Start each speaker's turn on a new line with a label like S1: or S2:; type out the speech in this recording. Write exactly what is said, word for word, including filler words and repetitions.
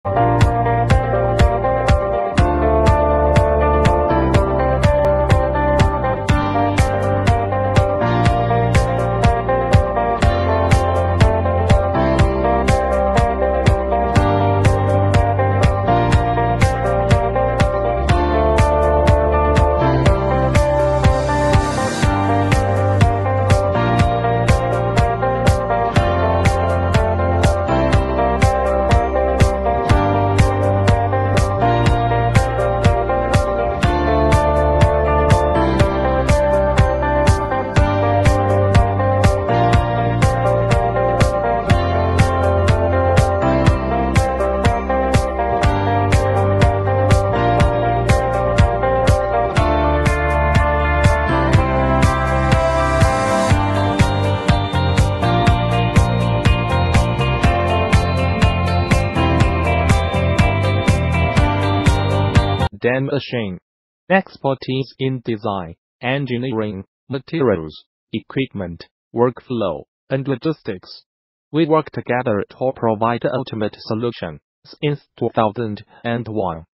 S1: Dan Machine. Expertise in design, engineering, materials, equipment, workflow, and logistics. We work together to provide the ultimate solution since two thousand one.